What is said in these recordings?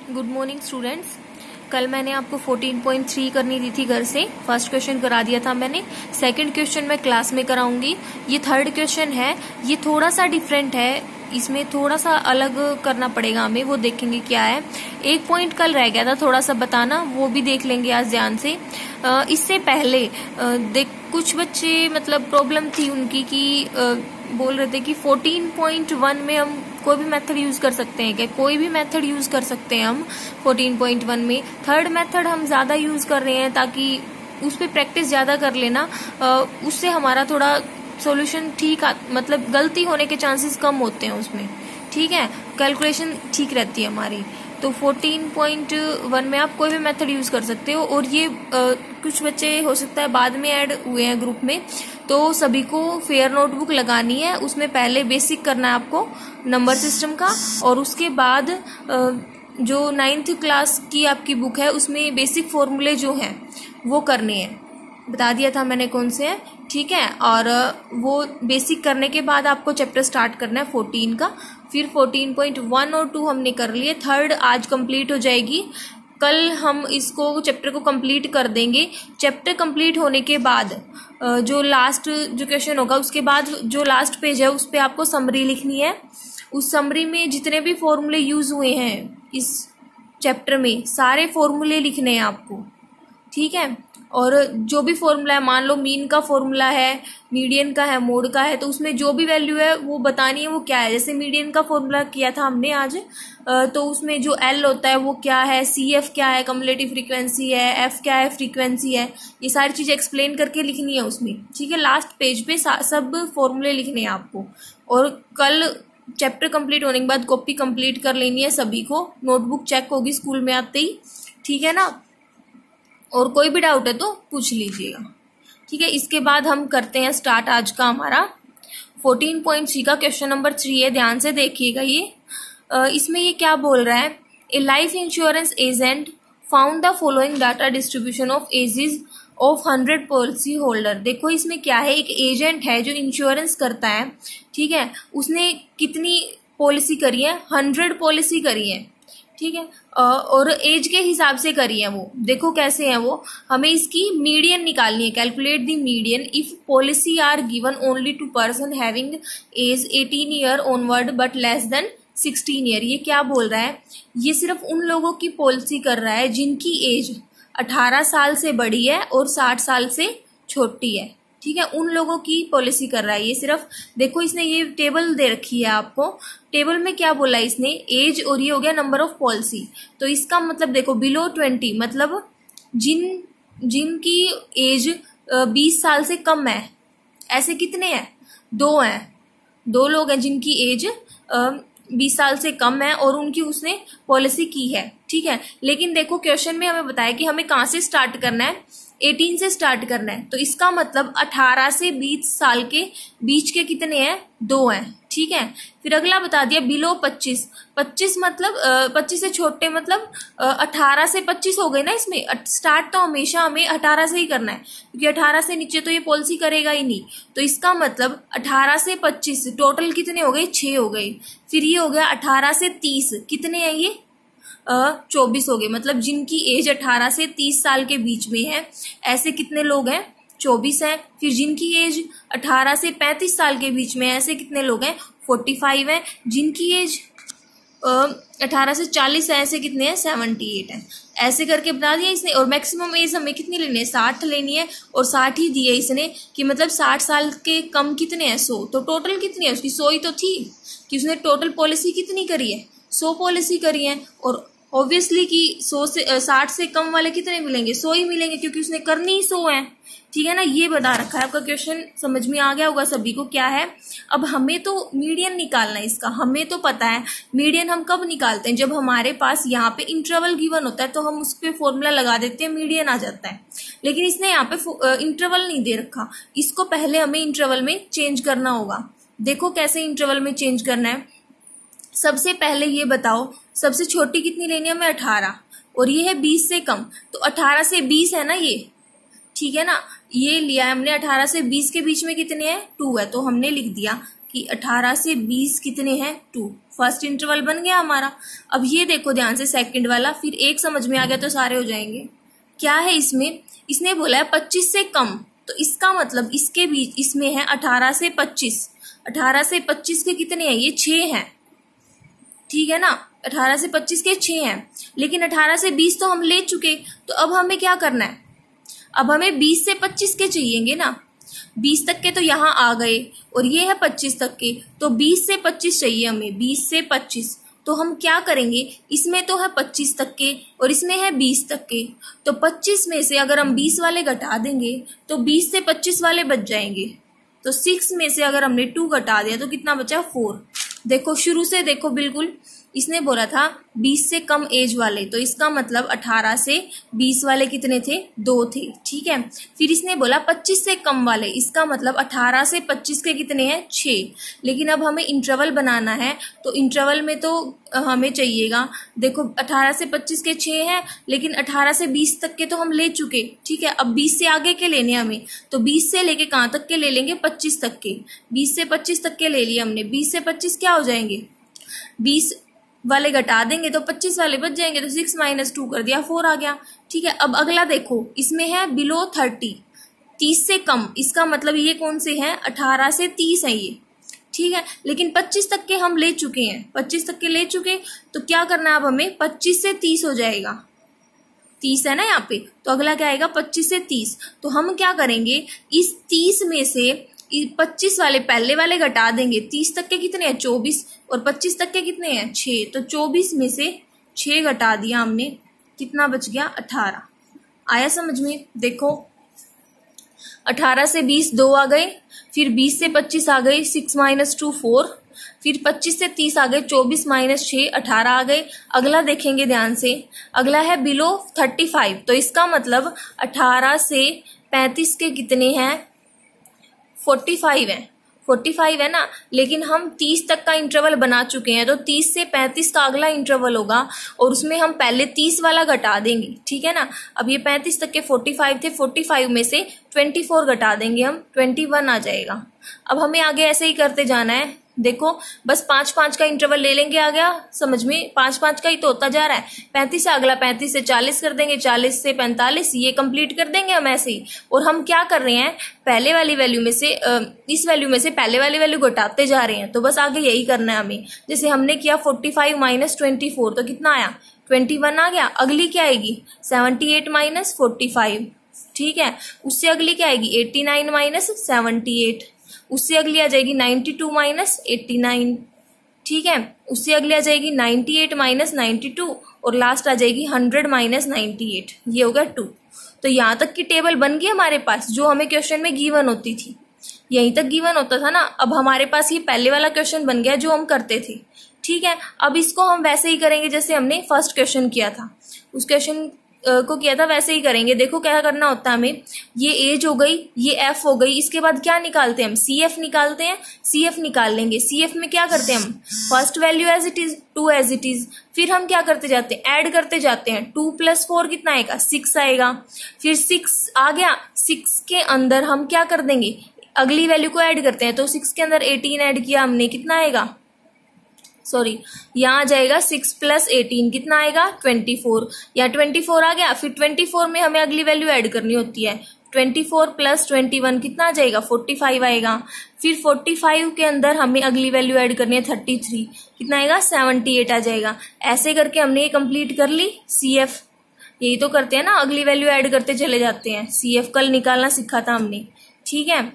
Good morning students. कल मैंने आपको 14.3 करनी दी थी, घर से फर्स्ट क्वेश्चन करा दिया था मैंने। सेकंड क्वेश्चन मैं क्लास में कराऊंगी। ये थर्ड क्वेश्चन है, ये थोड़ा सा डिफरेंट है, इसमें थोड़ा सा अलग करना पड़ेगा हमें, वो देखेंगे क्या है। एक पॉइंट कल रह गया था थोड़ा सा बताना, वो भी देख लेंगे आज ध्यान से। इससे पहले कुछ बच्चे मतलब प्रॉब्लम थी उनकी कि बोल रहे थे कि 14.1 में हम कोई भी मेथड यूज कर सकते हैं क्या, कोई भी मेथड यूज कर सकते हैं हम 14.1 में। थर्ड मेथड हम ज्यादा यूज कर रहे हैं ताकि उस पर प्रैक्टिस ज्यादा कर लेना, उससे हमारा थोड़ा सॉल्यूशन ठीक मतलब गलती होने के चांसेस कम होते हैं उसमें, ठीक है, कैलकुलेशन ठीक रहती है हमारी। तो 14.1 में आप कोई भी मेथड यूज कर सकते हो। और ये कुछ बच्चे हो सकता है बाद में ऐड हुए हैं ग्रुप में, तो सभी को फेयर नोटबुक लगानी है। उसमें पहले बेसिक करना है आपको नंबर सिस्टम का, और उसके बाद जो 9th क्लास की आपकी बुक है उसमें बेसिक फॉर्मूले जो हैं वो करने हैं, बता दिया था मैंने कौन से हैं, ठीक है। और वो बेसिक करने के बाद आपको चैप्टर स्टार्ट करना है 14 का। फिर 14.1 और 2 हमने कर लिए, थर्ड आज कंप्लीट हो जाएगी। कल हम इसको चैप्टर को कंप्लीट कर देंगे। चैप्टर कंप्लीट होने के बाद जो लास्ट जो क्वेश्चन होगा उसके बाद जो लास्ट पेज है उस पे आपको समरी लिखनी है। उस समरी में जितने भी फॉर्मूले यूज हुए हैं इस चैप्टर में सारे फॉर्मूले लिखने हैं आपको, ठीक है। और जो भी फॉर्मूला है, मान लो मीन का फॉर्मूला है, मीडियन का है, मोड का है, तो उसमें जो भी वैल्यू है वो बतानी है वो क्या है। जैसे मीडियन का फॉर्मूला किया था हमने आज, तो उसमें जो एल होता है वो क्या है, सी एफ क्या है, कम्युलेटिव फ्रीक्वेंसी है, एफ क्या है, फ्रीक्वेंसी है, ये सारी चीजें एक्सप्लेन करके लिखनी है उसमें, ठीक है। लास्ट पेज पे सब फॉर्मूले लिखने हैं आपको। और कल चैप्टर कंप्लीट होने के बाद कॉपी कंप्लीट कर लेनी है सभी को, नोटबुक चेक होगी स्कूल में आते ही, ठीक है ना। और कोई भी डाउट है तो पूछ लीजिएगा, ठीक है। इसके बाद हम करते हैं स्टार्ट आज का हमारा 14.3 का क्वेश्चन नंबर 3 है, ध्यान से देखिएगा। ये इसमें ये क्या बोल रहा है, a life insurance agent found the following data distribution of ages of 100 policy holder. देखो इसमें क्या है, एक एजेंट है जो इंश्योरेंस करता है, ठीक है। उसने कितनी पॉलिसी करी है, 100 पॉलिसी करी है, ठीक है। और एज के हिसाब से करी है वो। देखो कैसे है वो, हमें इसकी मीडियन निकालनी है, calculate the median if policy are given only to person having age 18 year onward but less than 16 year. ये क्या बोल रहा है, ये सिर्फ उन लोगों की पॉलिसी कर रहा है जिनकी एज 18 साल से बड़ी है और 60 साल से छोटी है, ठीक है। उन लोगों की पॉलिसी कर रहा है ये सिर्फ। देखो इसने ये टेबल दे रखी है आपको, टेबल में क्या बोला है इसने, एज और ये हो गया नंबर ऑफ पॉलिसी। तो इसका मतलब देखो बिलो 20 मतलब जिनकी एज 20 साल से कम है, ऐसे कितने हैं, 2 हैं, 2 लोग हैं जिनकी एज 20 साल से कम है और उनकी उसने पॉलिसी की है, ठीक है। लेकिन देखो क्वेश्चन में हमें बताया कि हमें कहाँ से स्टार्ट करना है, 18 से स्टार्ट करना है। तो इसका मतलब 18 से 20 साल के बीच के कितने हैं, 2 हैं, ठीक है। फिर अगला बता दिया बिलो 25, 25 मतलब 25 से छोटे मतलब 18 से 25 हो गए ना। इसमें स्टार्ट तो हमेशा हमें 18 से ही करना है, क्योंकि 18 से नीचे तो ये पॉलिसी करेगा ही नहीं। तो इसका मतलब 18 से 25 टोटल कितने हो गए, 6 हो गए। फिर ये हो गया 18 से 30, कितने हैं ये, 24 हो गए। मतलब जिनकी एज 18 से 30 साल के बीच में है ऐसे कितने लोग हैं, 24 हैं। फिर जिनकी एज 18 से 35 साल के बीच में ऐसे कितने लोग हैं, 45 हैं। जिनकी एज 18 से 40 है ऐसे कितने हैं, 78 हैं। ऐसे करके बता दिया इसने। और मैक्सिमम एज हमें कितनी लेनी है, 60 लेनी है, और 60 ही दी है इसने कि मतलब 60 साल के कम कितने हैं, 100। तो टोटल कितनी है उसकी, 100 ही तो थी कि उसने टोटल पॉलिसी कितनी करी है, 100 पॉलिसी करी है। और ऑब्वियसली कि 100 से 60 से कम वाले कितने मिलेंगे, 100 ही मिलेंगे, क्योंकि उसने करनी ही 100 है, ठीक है ना। ये बता रखा है। आपका क्वेश्चन समझ में आ गया होगा सभी को क्या है। अब हमें तो मीडियन निकालना है इसका, हमें तो पता है मीडियन हम कब निकालते हैं, जब हमारे पास यहाँ पे इंटरवल गिवन होता है तो हम उस पर फॉर्मूला लगा देते हैं, मीडियन आ जाता है। लेकिन इसने यहाँ पे इंटरवल नहीं दे रखा, इसको पहले हमें इंटरवल में चेंज करना होगा। देखो कैसे इंटरवल में चेंज करना है। सबसे पहले ये बताओ, सबसे छोटी कितनी लेनी है हमें, 18, और ये है 20 से कम, तो 18 से 20 है ना ये, ठीक है ना। ये लिया है हमने 18 से 20 के बीच में कितने हैं, 2 है, तो हमने लिख दिया कि 18 से 20 कितने हैं 2। फर्स्ट इंटरवल बन गया हमारा। अब ये देखो ध्यान से सेकंड वाला, फिर एक समझ में आ गया तो सारे हो जाएंगे। क्या है इसमें, इसने बोला है 25 से कम, तो इसका मतलब इसके बीच इसमें है 18 से 25। 18 से 25 के कितने हैं, ये 6 हैं, ठीक है ना। 18 से 25 के 6 हैं, लेकिन 18 से 20 तो हम ले चुके, तो अब हमें क्या करना है, अब हमें 20 से 25 के चाहिएंगे ना। 20 तक के तो यहाँ आ गए और ये है 25 तक के, तो 20 से 25 चाहिए हमें, 20 से 25। तो हम क्या करेंगे, इसमें तो है 25 तक के और इसमें है 20 तक के, तो 25 में से अगर हम 20 वाले घटा देंगे तो 20 से 25 वाले बच जाएंगे। तो 6 में से अगर हमने 2 घटा दिया तो कितना बचा 4। देखो शुरू से देखो, बिल्कुल इसने बोला था 20 से कम एज वाले, तो इसका मतलब 18 से 20 वाले कितने थे, 2 थे, ठीक है। फिर इसने बोला 25 से कम वाले, इसका मतलब 18 से 25 के कितने हैं 6। लेकिन अब हमें इंटरवल बनाना है, तो इंटरवल में तो हमें चाहिएगा, देखो 18 से 25 के 6 हैं, लेकिन 18 से 20 तक के तो हम ले चुके, ठीक है। अब 20 से आगे के लेने हमें, तो 20 से लेके कहाँ तक के ले लेंगे, 25 तक के। 20 से 25 तक के ले लिए हमने, 20 से 25 क्या हो जाएंगे, 20 वाले घटा देंगे तो 25 वाले बच जाएंगे, तो 6 माइनस 2 कर दिया, 4 आ गया, ठीक है। अब अगला देखो, इसमें है बिलो 30, 30 से कम, इसका मतलब ये कौन से हैं, 18 से 30 है ये, ठीक है। लेकिन 25 तक के हम ले चुके हैं, 25 तक के ले चुके, तो क्या करना है अब हमें, 25 से 30 हो जाएगा, 30 है ना यहाँ पे, तो अगला क्या आएगा 25 से 30। तो हम क्या करेंगे, इस 30 में से 25 वाले पहले वाले घटा देंगे, 30 तक के कितने हैं 24 और 25 तक के कितने हैं 6, तो 24 में से 6 घटा दिया हमने, कितना बच गया 18। आया समझ में, देखो 18 से 20 2 आ गए, फिर 20 से 25 आ गए 6 माइनस 2 4, फिर 25 से 30 आ गए 24 माइनस 6 18 आ गए। अगला देखेंगे ध्यान से, अगला है बिलो 35, तो इसका मतलब 18 से 35 के कितने हैं 45 है, 45 है ना। लेकिन हम 30 तक का इंटरवल बना चुके हैं, तो 30 से 35 का अगला इंटरवल होगा और उसमें हम पहले 30 वाला घटा देंगे, ठीक है ना। अब ये 35 तक के 45 थे, 45 में से 24 घटा देंगे हम, 21 आ जाएगा। अब हमें आगे ऐसे ही करते जाना है, देखो बस 5-5 का इंटरवल ले लेंगे, आ गया समझ में, 5-5 का ही तो होता जा रहा है। 35 से अगला 35 से 40 कर देंगे, 40 से 45, ये कंप्लीट कर देंगे हम ऐसे ही। और हम क्या कर रहे हैं, पहले वाली वैल्यू में से इस वैल्यू में से पहले वाली वैल्यू घटाते जा रहे हैं, तो बस आगे यही करना है हमें। जैसे हमने किया 45 माइनस 24, तो कितना आया 21 आ गया। अगली क्या आएगी 78 माइनस 45, ठीक है। उससे अगली क्या आएगी 89 माइनस 78, उससे अगली आ जाएगी 92 माइनस 89, ठीक है। उससे अगली आ जाएगी 98 माइनस 92 और लास्ट आ जाएगी 100 माइनस 98, ये होगा 2। तो यहाँ तक की टेबल बन गई हमारे पास, जो हमें क्वेश्चन में गिवन होती थी, यहीं तक गिवन होता था ना। अब हमारे पास ये पहले वाला क्वेश्चन बन गया जो हम करते थे, ठीक है। अब इसको हम वैसे ही करेंगे जैसे हमने फर्स्ट क्वेश्चन किया था, उस क्वेश्चन को किया था वैसे ही करेंगे। देखो क्या करना होता है हमें, ये एज हो गई, ये एफ हो गई, इसके बाद क्या निकालते हैं हम, सी एफ निकालते हैं, सी एफ निकाल लेंगे। सी एफ में क्या करते हैं हम, first value as it is, 2 as it is, फिर हम क्या करते जाते हैं, ऐड करते जाते हैं। 2 + 4 कितना आएगा 6 आएगा, फिर 6 आ गया, 6 के अंदर हम क्या कर देंगे, अगली वैल्यू को ऐड करते हैं, तो 6 के अंदर 18 ऐड किया हमने, कितना आएगा, सॉरी यहाँ आ जाएगा 6 + 18 कितना आएगा 24, या 24 आ गया। फिर 24 में हमें अगली वैल्यू ऐड करनी होती है, 24 + 21 कितना आ जाएगा 45 आएगा। फिर 45 के अंदर हमें अगली वैल्यू ऐड करनी है 33, कितना आएगा 78 आ जाएगा। ऐसे करके हमने ये कंप्लीट कर ली सी एफ, यही तो करते हैं ना, अगली वैल्यू ऐड करते चले जाते हैं। सी एफ कल निकालना सीखा था हमने, ठीक है।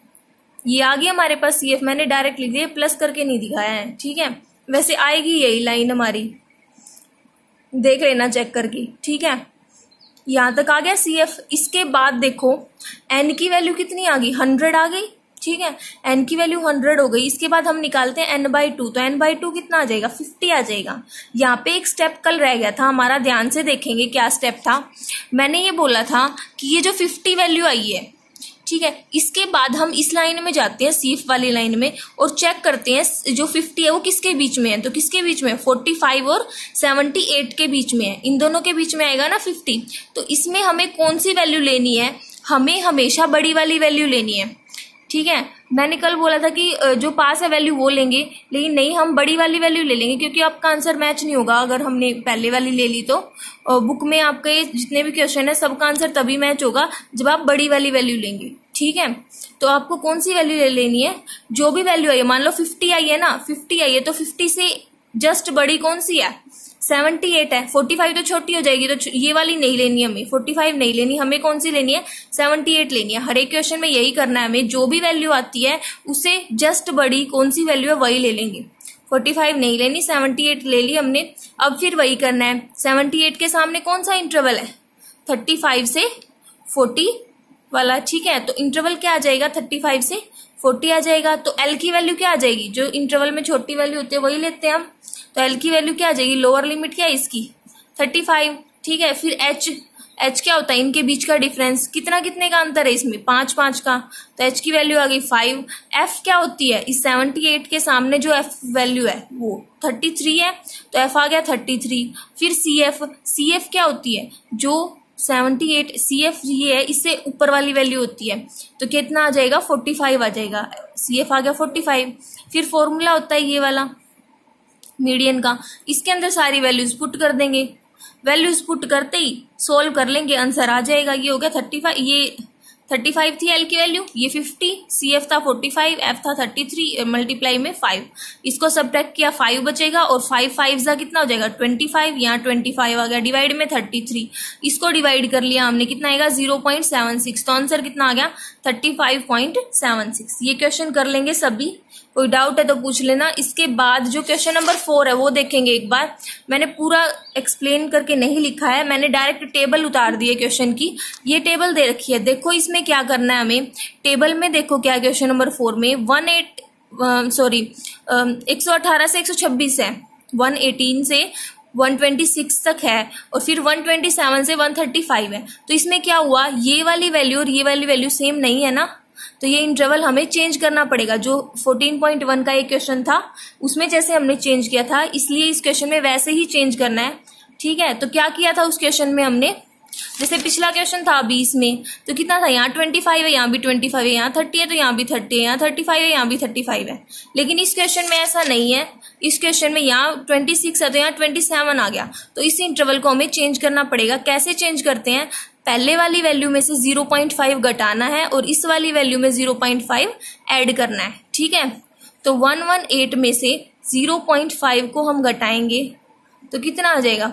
ये आ गई हमारे पास सी एफ, मैंने डायरेक्ट लिख दिया, प्लस करके नहीं दिखाया है, ठीक है। वैसे आएगी यही लाइन हमारी, देख लेना चेक करके, ठीक है। यहां तक आ गया सी एफ। इसके बाद देखो एन की वैल्यू कितनी आ गई 100 आ गई, ठीक है। एन की वैल्यू 100 हो गई। इसके बाद हम निकालते हैं n/2, तो n/2 कितना आ जाएगा 50 आ जाएगा। यहाँ पे एक स्टेप कल रह गया था हमारा, ध्यान से देखेंगे क्या स्टेप था। मैंने ये बोला था कि ये जो 50 वैल्यू आई है, ठीक है, इसके बाद हम इस लाइन में जाते हैं सीफ वाली लाइन में और चेक करते हैं जो 50 है वो किसके बीच में है, तो किसके बीच में 45 और 78 के बीच में है, इन दोनों के बीच में आएगा ना 50। तो इसमें हमें कौन सी वैल्यू लेनी है, हमें हमेशा बड़ी वाली वैल्यू लेनी है, ठीक है। मैंने कल बोला था कि जो पास है वैल्यू वो लेंगे, लेकिन नहीं, हम बड़ी वाली वैल्यू ले लेंगे क्योंकि आपका आंसर मैच नहीं होगा अगर हमने पहले वाली ले ली तो। बुक में आपके जितने भी क्वेश्चन है सबका आंसर तभी मैच होगा जब आप बड़ी वाली वैल्यू लेंगे। ठीक है, तो आपको कौन सी वैल्यू ले लेनी है? जो भी वैल्यू आई है, मान लो 50 आई है ना, 50 आई है तो 50 से जस्ट बड़ी कौन सी है? 78 है। 45 तो छोटी हो जाएगी, तो ये वाली नहीं लेनी हमें, 45 नहीं लेनी हमें, कौन सी लेनी है? 78 लेनी है। हर एक क्वेश्चन में यही करना है हमें, जो भी वैल्यू आती है उससे जस्ट बड़ी कौन सी वैल्यू है वही ले लेंगे। 45 नहीं लेनी, 78 ले ली हमने। अब फिर वही करना है, 78 के सामने कौन सा इंटरवल है? 35 से 40 वाला। ठीक है, तो इंटरवल क्या आ जाएगा? 35 से 40 आ जाएगा। तो एल की वैल्यू क्या आ जाएगी? जो इंटरवल में छोटी वैल्यू होती है वही लेते हैं हम, तो एल की वैल्यू क्या आ जाएगी? लोअर लिमिट क्या है इसकी? 35। ठीक है, फिर एच क्या होता है? इनके बीच का डिफरेंस, कितने का अंतर है इसमें? 5 का, तो एच की वैल्यू आ गई 5। एफ क्या होती है? इस 78 के सामने जो एफ वैल्यू है वो 33 है, तो एफ आ गया 33। फिर सी एफ क्या होती है? जो 78 सी एफ ये है, इससे ऊपर वाली वैल्यू होती है, तो कितना आ जाएगा? 45 आ जाएगा। सी एफ आ गया 45। फिर फॉर्मूला होता है ये वाला मीडियन का, इसके अंदर सारी वैल्यूज पुट कर देंगे। वैल्यूज पुट करते ही सोल्व कर लेंगे, आंसर आ जाएगा। ये हो गया 35, ये 35 थी एल की वैल्यू, ये 50, सी एफ था 45, एफ था 33, मल्टीप्लाई में 5, इसको सब्ट्रैक्ट किया 5 बचेगा, और 5 जा कितना हो जाएगा? 25। यहाँ 25 आ गया, डिवाइड में 33, इसको डिवाइड कर लिया हमने, कितना आएगा? 0.76, तो आंसर कितना आ गया? 35.76। ये क्वेश्चन कर लेंगे सभी, कोई डाउट है तो पूछ लेना। इसके बाद जो क्वेश्चन नंबर 4 है वो देखेंगे एक बार। मैंने पूरा एक्सप्लेन करके नहीं लिखा है, मैंने डायरेक्ट टेबल उतार दी है क्वेश्चन की। ये टेबल दे रखी है, देखो इसमें क्या करना है हमें। टेबल में देखो क्या क्वेश्चन नंबर 4 में 118 से 126 है, 118 से 126 तक है, और फिर 127 से 135 है। तो इसमें क्या हुआ? ये वाली वैल्यू और ये वाली वैल्यू सेम नहीं है ना, तो ये इंटरवल हमें चेंज करना पड़ेगा। जो 14.1 का एक क्वेश्चन था उसमें जैसे हमने चेंज किया था, इसलिए इस क्वेश्चन में वैसे ही चेंज करना है। ठीक है, तो क्या किया था उस क्वेश्चन में हमने? जैसे पिछला क्वेश्चन था 20 में, तो कितना था? यहाँ 25 है, यहाँ भी 25 है, यहाँ 30 है तो यहाँ भी 30 है, यहाँ 35 है, यहाँ भी 35 है। लेकिन इस क्वेश्चन में ऐसा नहीं है, इस क्वेश्चन में यहाँ 26 है तो यहाँ 27 आ गया। तो इस इंटरवल को हमें चेंज करना पड़ेगा। कैसे चेंज करते हैं? पहले वाली वैल्यू में से 0.5 घटाना है और इस वाली वैल्यू में 0.5 ऐड करना है। ठीक है, तो 118 में से 0.5 को हम घटाएंगे तो कितना आ जाएगा?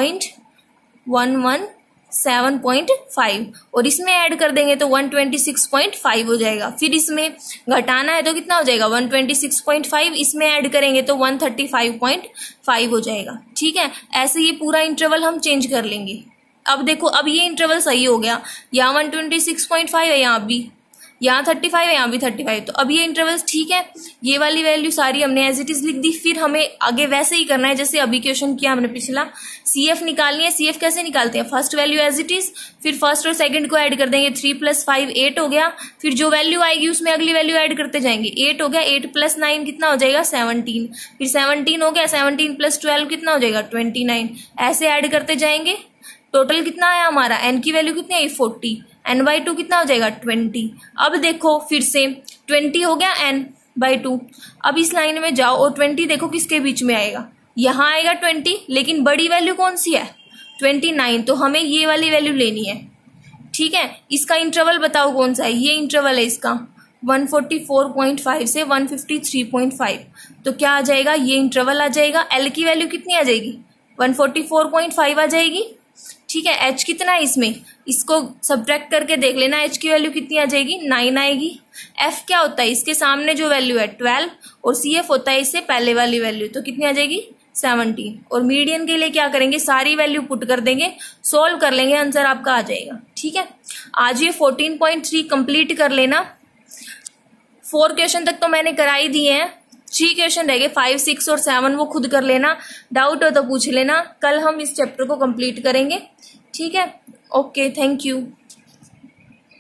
0.117.5, और इसमें ऐड कर देंगे तो 126.5 हो जाएगा। फिर इसमें घटाना है तो कितना हो जाएगा? 126.5, इसमें ऐड करेंगे तो 135.5 हो जाएगा। ठीक है, ऐसे ये पूरा इंटरवल हम चेंज कर लेंगे। अब देखो, अब ये इंटरवल सही हो गया, यहाँ 126.5 है, यहाँ भी, यहाँ 35 है, यहाँ भी 35, तो अब ये इंटरवल ठीक है। ये वाली वैल्यू सारी हमने एज इट इज लिख दी। फिर हमें आगे वैसे ही करना है जैसे अभी क्वेश्चन किया हमने पिछला। सी एफ निकालनी है। सी एफ कैसे निकालते हैं? First value as it is, फिर फर्स्ट और सेकंड को ऐड कर देंगे, 3 + 5 8 हो गया। फिर जो वैल्यू आएगी उसमें अगली वैल्यू ऐड करते जाएंगे, 8 हो गया, 8 + 9 कितना हो जाएगा? 17, फिर 17 हो गया, 17 + 12 कितना हो जाएगा? 29, ऐसे ऐड करते जाएंगे। टोटल कितना आया हमारा? एन की वैल्यू कितनी आई? 40, n/2 कितना हो जाएगा? 20। अब देखो फिर से 20 हो गया n/2। अब इस लाइन में जाओ और 20 देखो किसके बीच में आएगा? यहाँ आएगा 20, लेकिन बड़ी वैल्यू कौन सी है? 29, तो हमें ये वाली वैल्यू लेनी है। ठीक है, इसका इंटरवल बताओ कौन सा है? ये इंटरवल है इसका, 144.5 से 153.5, तो क्या आ जाएगा? ये इंटरवल आ जाएगा। एल की वैल्यू कितनी आ जाएगी? 144.5 आ जाएगी। ठीक है, एच कितना है इसमें? इसको सब्ट्रैक्ट करके देख लेना, एच की वैल्यू कितनी आ जाएगी? 9 आएगी। एफ क्या होता है? इसके सामने जो वैल्यू है 12, और सी एफ होता है इससे पहले वाली वैल्यू, तो कितनी आ जाएगी? 17। और मीडियन के लिए क्या करेंगे? सारी वैल्यू पुट कर देंगे, सोल्व कर लेंगे, आंसर आपका आ जाएगा। ठीक है, आज ये 14.3 कंप्लीट कर लेना। 4 क्वेश्चन तक तो मैंने करा ही दिए हैं, 3 क्वेश्चन रह गए, 5, 6 और 7 वो खुद कर लेना। डाउट हो तो पूछ लेना। कल हम इस चैप्टर को कंप्लीट करेंगे। ठीक है, ओके, थैंक यू।